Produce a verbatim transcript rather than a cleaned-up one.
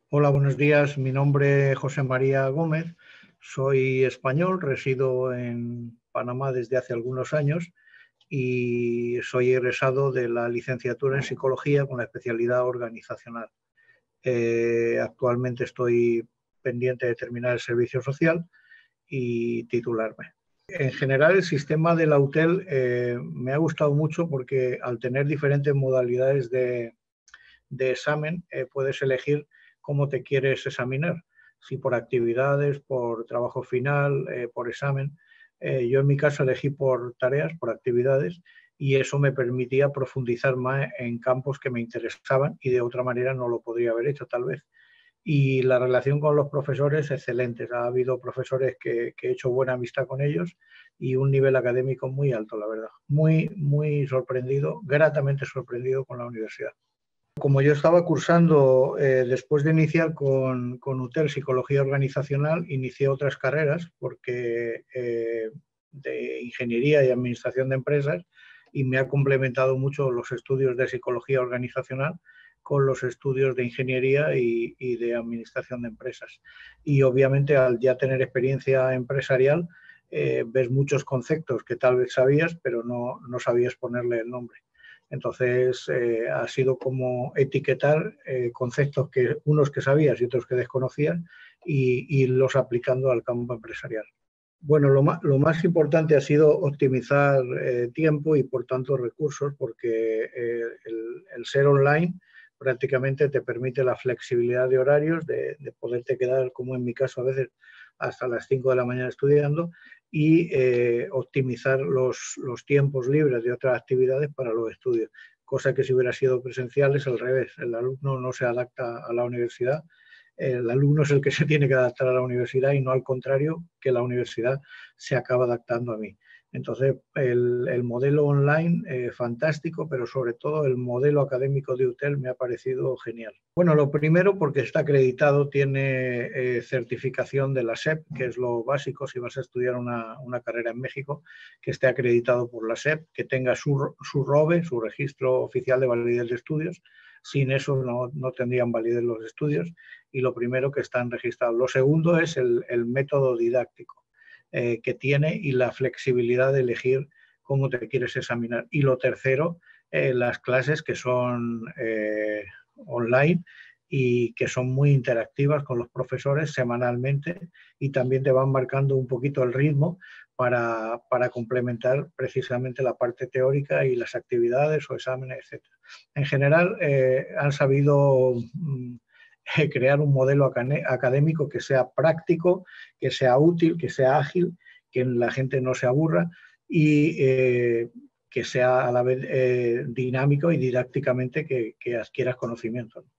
Hola, buenos días. Mi nombre es José María Gómez. Soy español, resido en Panamá desde hace algunos años y soy egresado de la licenciatura en Psicología con la especialidad organizacional. Eh, actualmente estoy pendiente de terminar el servicio social y titularme. En general, el sistema de la UTEL eh, me ha gustado mucho porque al tener diferentes modalidades de, de examen, eh, puedes elegir cómo te quieres examinar, si por actividades, por trabajo final, eh, por examen. Eh, yo en mi caso elegí por tareas, por actividades, y eso me permitía profundizar más en campos que me interesaban y de otra manera no lo podría haber hecho tal vez. Y la relación con los profesores, excelente. Ha habido profesores que, que he hecho buena amistad con ellos y un nivel académico muy alto, la verdad. Muy, muy sorprendido, gratamente sorprendido con la universidad. Como yo estaba cursando, eh, después de iniciar con, con UTEL Psicología Organizacional, inicié otras carreras porque eh, de Ingeniería y Administración de Empresas, y me ha complementado mucho los estudios de Psicología Organizacional con los estudios de Ingeniería y, y de Administración de Empresas. Y obviamente al ya tener experiencia empresarial, eh, ves muchos conceptos que tal vez sabías, pero no, no sabías ponerle el nombre. Entonces, eh, ha sido como etiquetar eh, conceptos que unos que sabías y otros que desconocías y irlos aplicando al campo empresarial. Bueno, lo más, lo más importante ha sido optimizar eh, tiempo y por tanto recursos, porque eh, el, el ser online prácticamente te permite la flexibilidad de horarios, de, de poderte quedar, como en mi caso a veces, hasta las cinco de la mañana estudiando y eh, optimizar los, los tiempos libres de otras actividades para los estudios, cosa que si hubiera sido presencial es al revés, el alumno no se adapta a la universidad, el alumno es el que se tiene que adaptar a la universidad y no al contrario, que la universidad se acaba adaptando a mí. Entonces, el, el modelo online, eh, fantástico, pero sobre todo el modelo académico de UTEL me ha parecido genial. Bueno, lo primero porque está acreditado, tiene eh, certificación de la S E P, que es lo básico si vas a estudiar una, una carrera en México, que esté acreditado por la S E P, que tenga su, su R O B E, su registro oficial de validez de estudios. Sin eso no, no tendrían validez los estudios. Y lo primero que están registrados. Lo segundo es el, el método didáctico eh, que tiene y la flexibilidad de elegir cómo te quieres examinar. Y lo tercero, eh, las clases que son eh, online y que son muy interactivas con los profesores semanalmente y también te van marcando un poquito el ritmo para, para complementar precisamente la parte teórica y las actividades o exámenes, etcétera. En general, eh, han sabido mmm, crear un modelo académico que sea práctico, que sea útil, que sea ágil, que la gente no se aburra y eh, que sea a la vez eh, dinámico y didácticamente que, que adquieras conocimiento.